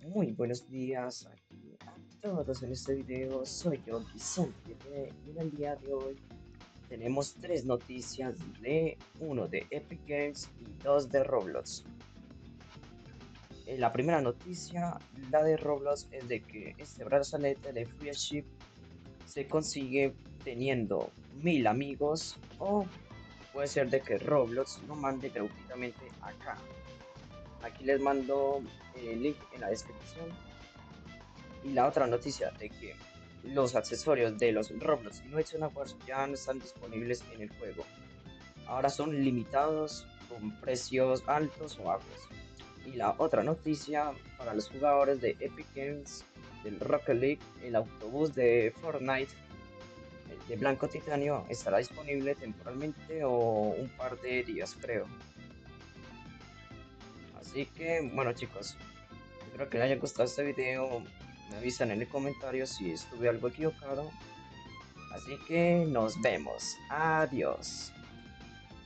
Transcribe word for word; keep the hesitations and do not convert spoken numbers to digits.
Muy buenos días aquí a todos en este video, soy yo, Guisón siete, y en el día de hoy tenemos tres noticias de uno de Epic Games y dos de Roblox. Eh, la primera noticia, la de Roblox, es de que este brazalete de Friendship se consigue teniendo mil amigos, o puede ser de que Roblox lo mande gratuitamente acá. Aquí les mando el link en la descripción. Y la otra noticia de que los accesorios de los Roblox Innovation Awards ya no están disponibles en el juego. Ahora son limitados con precios altos o bajos. Y la otra noticia para los jugadores de Epic Games del Rocket League, el autobús de Fortnite, el de Blanco Titanio, estará disponible temporalmente o un par de días, creo. Así que, bueno chicos, espero que les haya gustado este video. Me avisan en el comentario si estuve algo equivocado. Así que nos vemos. Adiós.